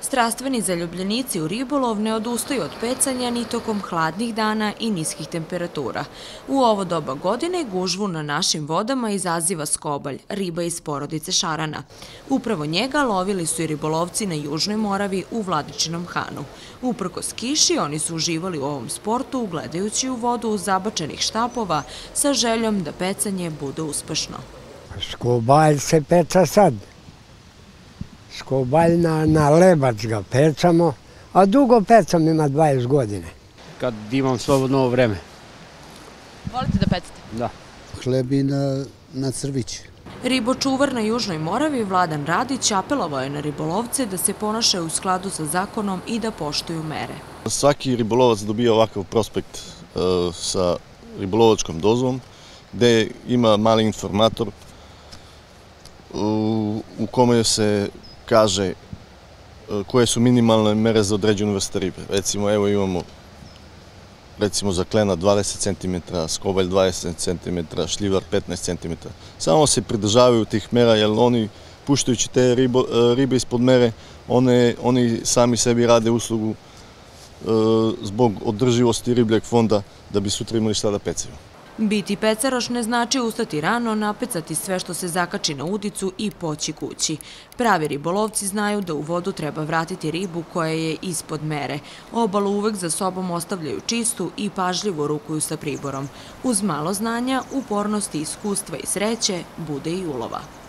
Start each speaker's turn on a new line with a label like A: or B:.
A: Strastveni zaljubljenici u ribolov ne odustaju od pecanja ni tokom hladnih dana i niskih temperatura. U ovo doba godine gužvu na našim vodama izaziva skobalj, riba iz porodice šarana. Upravo njega lovili su i ribolovci na Južnoj Moravi u Vladičinom Hanu. Uprkos kiši, oni su uživali u ovom sportu gledajući u vodu zabačenih štapova sa željom da pecanje bude uspešno.
B: Skobalj se peca sad. Skobalj na lebac ga pecamo, a dugo pecam, ima 20 godine.
C: Kad imam slobodno vreme.
A: Volite da pecate?
C: Da.
D: Hleb i na crvić.
A: Ribočuvar na Južnoj Moravi Vladan Radić apelovao je na ribolovce da se ponašaju u skladu sa zakonom i da poštuju mere.
E: Svaki ribolovac dobija ovakav prospekt sa ribolovačkom dozvom, gde ima mali informator u kome se kaže koje su minimalne mere za određenu vrstu ribe. Recimo, evo imamo za klena 20 cm, skobalj 20 cm, šljivar 15 cm. Samo se pridržavaju tih mera, jer oni, puštajući te ribe ispod mere, oni sami sebi rade uslugu zbog održivosti ribljeg fonda da bi sutra imali šta da pecaju.
A: Biti pecaroš ne znači ustati rano, napecati sve što se zakači na udicu i poći kući. Pravi ribolovci znaju da u vodu treba vratiti ribu koja je ispod mere. Obalu uvek za sobom ostavljaju čistu i pažljivo rukuju sa priborom. Uz malo znanja, upornosti, iskustva i sreće bude i ulova.